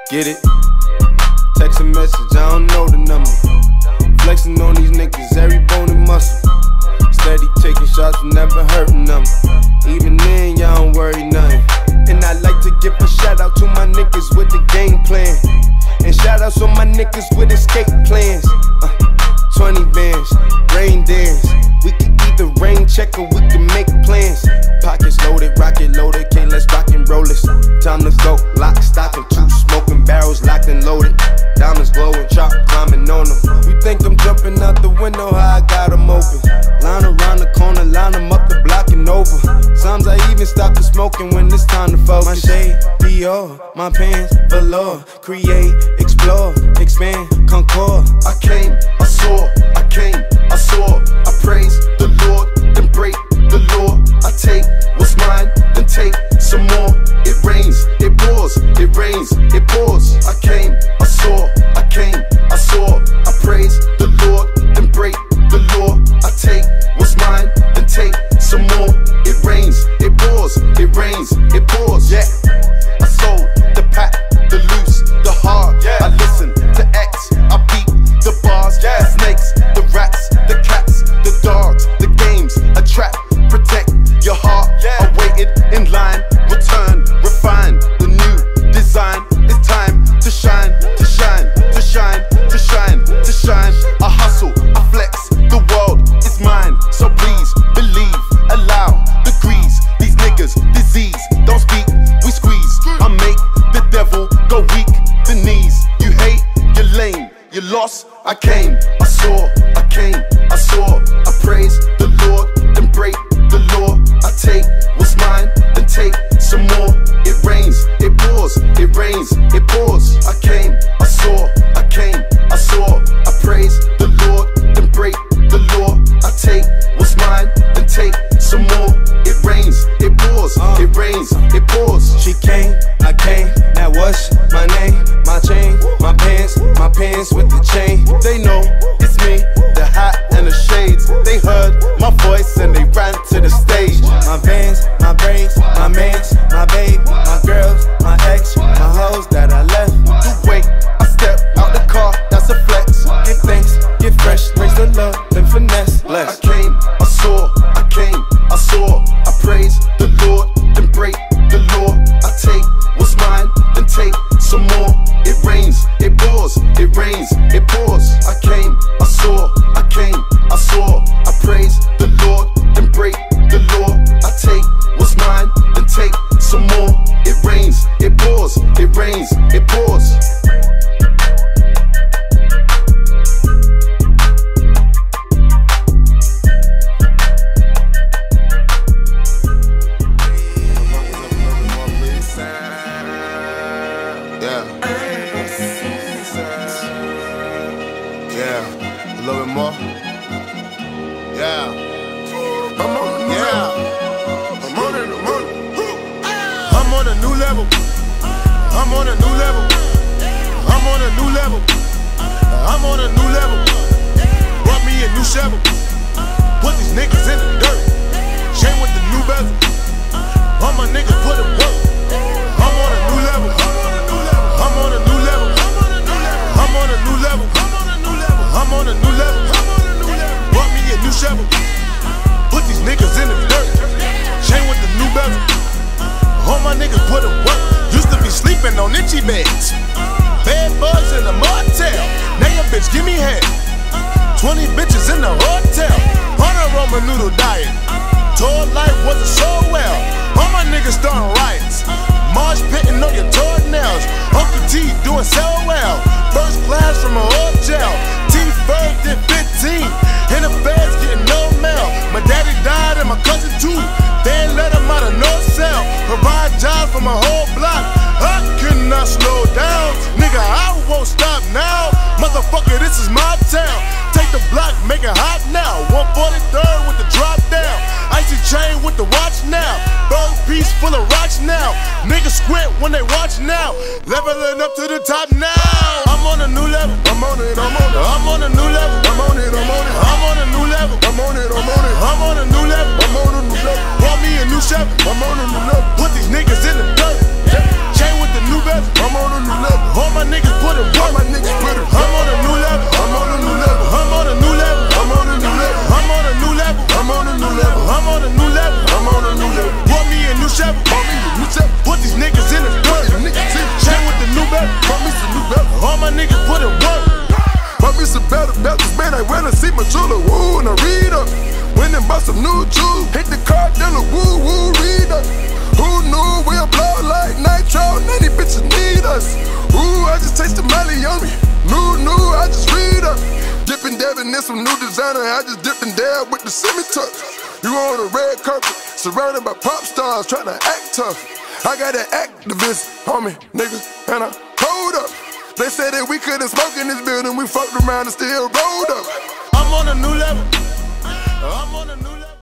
Get it? Text a message, I don't know the number. Flexing on these niggas, every bone and muscle. Steady taking shots, never hurting them. Even then, y'all don't worry nothing. And I like to give a shout out to my niggas with the game plan. And shout outs on my niggas with escape plans. 20 bands, rain dance. We can either rain check or we can make plans. Pockets loaded, rocket loaded, okay, let's rock and roll this. Time to go, lock, stock, and 2 smoking barrels locked and loaded. Diamonds glowing, chop climbing on them. You think I'm jumping out the window, how I got them open. Line around the corner, line them up the block and over. Sometimes I even stop the smoking when it's time to focus. My shade, Dior, my pants, velour. Create, explore, expand, concord. I came, I saw, I came, I saw. I praise the Lord, then break the law. I take what's mine, then take some more. It rains, it pours, it rains, it pours. I came, I saw, I came, I saw. I praise the Lord, then break the law. I take what's mine, then take some more. It rains, it pours, it rains, it pours. Yeah, I sold the pack, the loose, the hard. Yeah, I listen to X, I beat the bars. Yeah, the snakes, the rats, the cats, the dogs, the games, a trap. Protect your heart. Yeah, I waited in line, return, refine the new design. It's time to shine, to shine, to shine, to shine, to shine. I hustle, I flex, the world is mine. So please believe, allow the grease. These niggas, disease, don't speak, we squeeze. I make the devil go weak, the knees. You hate, you're lame, you lost. I came, I saw, I came, I saw. I praise the Lord, then break the law. I take what's mine, then take some more. It rains, it pours, it rains, it pours. I came, I saw, I came, I saw. I praise the Lord, then break the law. I take what's mine, then take some more. It rains, it pours, it rains, it pours. She came, I came, now what's my name? My chain, my pants with the chain. They know it's me, the hat and the shades. They heard my voice and they ran to the stage. My vans, my braids, my mans, my babe, my girls, my ex, my hoes that I left. You wait, I step out the car, that's a flex. Give thanks, get fresh, raise the love, then finesse. Bless. I came, I saw, I came, I saw. I praise the Lord, then break the law. I take what's mine, then take some more. It rains, it pours, it rains, it pours. I came, I saw, I came, I saw. I praise the Lord, then break the law. I take what's mine, then take some more. It rains, it pours, it rains, it pours. Yeah, a little bit more. Yeah, I'm on a new level. I'm on a new level. I'm on a new level. I'm on a new level. Brought me a new shovel. Put these niggas in the dirt. Chain with the new bezel. All my niggas put in work. I'm on a new level. I'm on a new level. I'm on a new level. I'm on a new level. Brought me a new shovel. Put these niggas in the dirt. Chain with the new bezel. All my niggas put in work. Used to be sleeping on itchy beds. Bed bugs in the motel. Now your bitch give me head. 20 bitches in the hotel. On a Roman noodle diet. Told life wasn't so well. All my niggas starting riots. Marsh pitting on your toenails. Uncle T doing so well. First class from a hotel. T-Ferg did 15. And the feds getting no mail. My daddy died and my cousin too. They ain't let him out of no cell. Provide jobs for my whole block. I cannot slow down. Nigga, I won't stop now. Motherfucker, this is my town. Take the block, make it hot now. 143rd with the drop down. Icy chain with the watch now. Bird piece full of rocks now. Niggas squint when they watch now. Leveling up to the top now. I'm on a new level. I'm on it, I'm on it. I'm on a new level. I'm on it, I'm on it. I'm on a new level. I'm on it, I'm on it. I'm on a new level. I'm on a new level. Brought me a new shovel. I'm on a new level. Put these niggas in the dirt. Chain with the new bezel. I'm on a new level. a woo-woo reader. Who knew we'll blow like nitro? Now these bitches need us. Ooh, I just taste the Molly on me. New, I just read up. Dippin' dabbing in some new designer. I just dipped and dab with the semi-tuck. You on a red carpet, surrounded by pop stars, tryna act tough. I got an activist on me, nigga, and I pulled up. They said that we couldn't smoke in this building. We fucked around and still rolled up.